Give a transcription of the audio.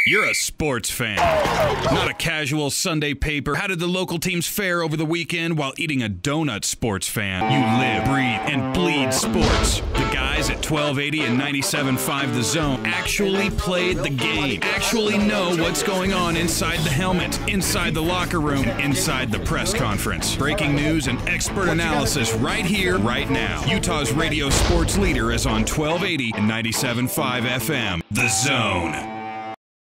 You're a sports fan, not a casual Sunday paper. How did the local teams fare over the weekend while eating a donut, sports fan? You live, breathe, and bleed sports. The guys at 1280 and 97.5 The Zone actually played the game, actually know what's going on inside the helmet, inside the locker room, inside the press conference. Breaking news and expert analysis right here, right now. Utah's radio sports leader is on 1280 and 97.5 FM. The Zone.